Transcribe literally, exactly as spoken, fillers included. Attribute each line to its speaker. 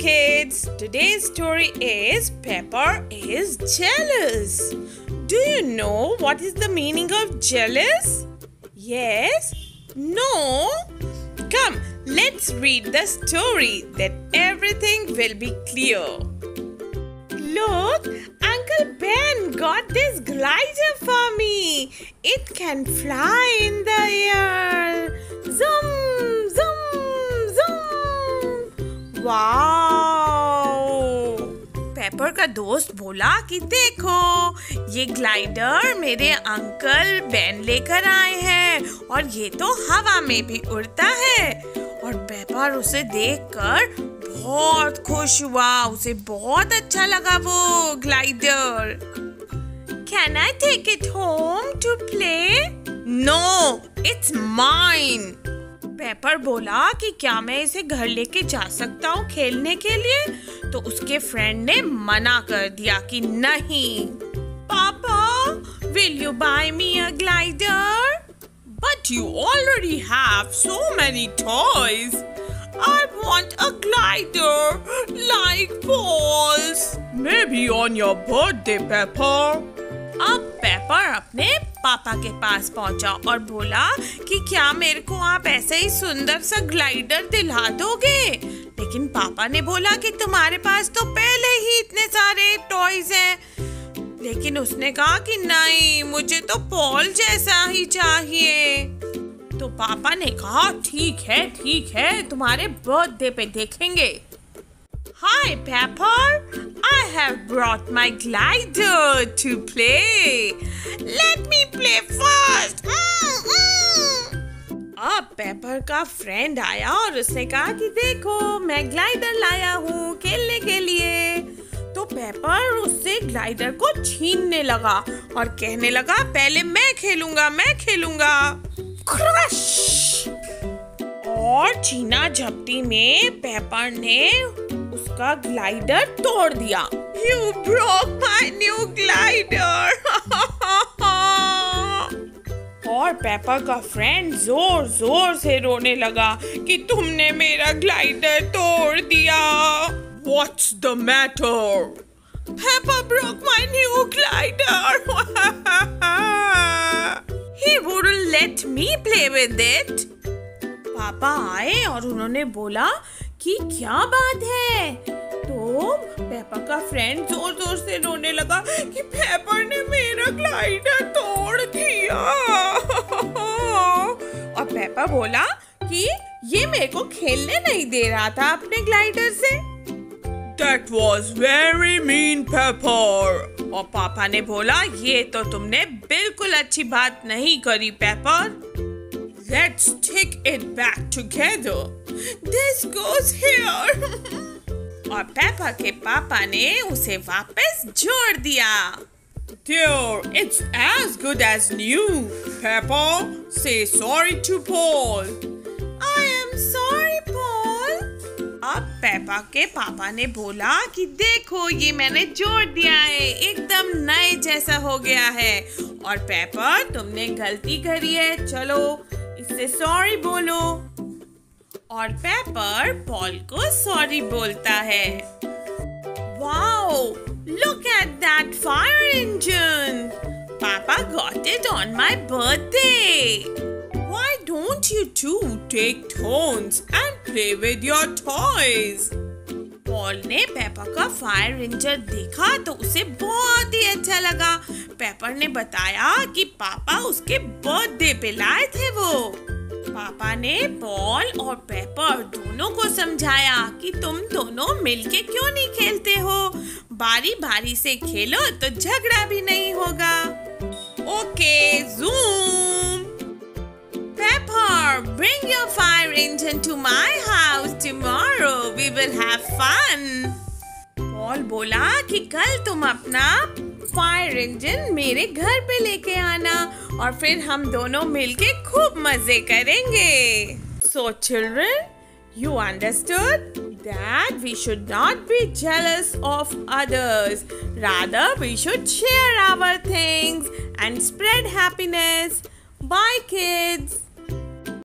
Speaker 1: kids! Today's story is Pepper is jealous. Do you know what is the meaning of jealous? Yes? No? Come, let's read the story, then everything will be clear. Look, Uncle Ben got this glider for me. It can fly in the air. Zoom, zoom, zoom. Wow! Pepper का दोस्त बोला कि देखो, ये glider मेरे uncle Ben लेकर आए हैं और ये तो हवा में भी उड़ता है। और पेपर उसे देखकर बहुत खुश हुआ, उसे बहुत अच्छा लगा वो glider. Can I take it home to play? No, it's mine. Pepper बोला कि क्या मैं इसे घर लेके जा सकता हूँ खेलने के लिए? तो उसके फ्रेंड ने मना कर दिया कि नहीं। पापा, will you buy me a glider? But you already have so many toys. I want a glider like balls. Maybe on your birthday, Pepper. अब पेपर अपने पापा के पास पहुंचा और बोला कि क्या मेरे को आप ऐसे ही सुंदर सा ग्लाइडर दिला दोगे? लेकिन पापा ने बोला कि तुम्हारे पास तो पहले ही इतने सारे टॉयज हैं। लेकिन उसने कहा कि नहीं, मुझे तो बॉल जैसा ही चाहिए। तो पापा ने कहा ठीक है ठीक है, तुम्हारे बर्थडे पे देखेंगे। Hi Pepper, I have brought my glider to play. Let me play first. अब पेपर का फ्रेंड आया और उसने कहा कि देखो, मैं ग्लाइडर लाया हूँ खेलने के लिए। तो पेपर उससे ग्लाइडर को छीनने लगा और कहने लगा पहले मैं खेलूंगा मैं खेलूंगा। क्रश! और छीना झपटी में पेपर ने उसका ग्लाइडर तोड़ दिया। You broke my new glider. और पेपर का फ्रेंड जोर जोर से रोने लगा कि तुमने मेरा ग्लाइडर तोड़ दिया। What's the matter? Pepper broke my new glider. He wouldn't let me play with it. पापा आए और उन्होंने बोला कि क्या बात है? तो पेपर का फ्रेंड जोर जोर से रोने लगा कि पेपर ने मेरा ग्लाइडर तोड़ दिया। और पेपर बोला कि ये मेरे को खेलने नहीं दे रहा था अपने ग्लाइडर से। That was very mean, Pepper. और पापा ने बोला ये तो तुमने बिल्कुल अच्छी बात नहीं करी Pepper. Let's take it back together. This goes here. और पेपर के पापा ने उसे वापस जोड़ दिया। There, it's as good as new. Pepper, say sorry to Paul. I am sorry, Paul. अब पेपर के पापा ने बोला कि देखो ये मैंने जोड़ दिया है, एकदम नए जैसा हो गया है। और पेपर, तुमने गलती करी है, चलो इससे सॉरी बोलो। और पेपर पॉल को सॉरी बोलता है। Wow, look at that fire engine. Papa got it on my birthday. Why don't you two take turns and play with your toys? Paul ने पेपर का फायर इंजन देखा तो उसे बहुत ही अच्छा लगा। पेपर ने बताया कि पापा उसके बर्थडे पे लाए थे वो। पापा ने पॉल और पेपर दोनों को समझाया कि तुम दोनों मिलके क्यों नहीं खेलते हो, बारी बारी से खेलो तो झगड़ा भी नहीं होगा। Okay, zoom. Pepper, bring your fire engine to my house tomorrow. We will have fun. Paul बोला कि कल तुम अपना फायर इंजन मेरे घर पे लेके आना और फिर हम दोनों मिलके खूब मजे करेंगे। So children, you understood that we should not be jealous of others. Rather, we should share our things and spread happiness. Bye kids.